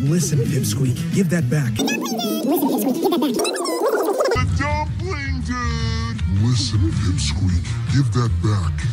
Listen, pipsqueak, give that back. The dumpling dude! Listen, pipsqueak, give that back.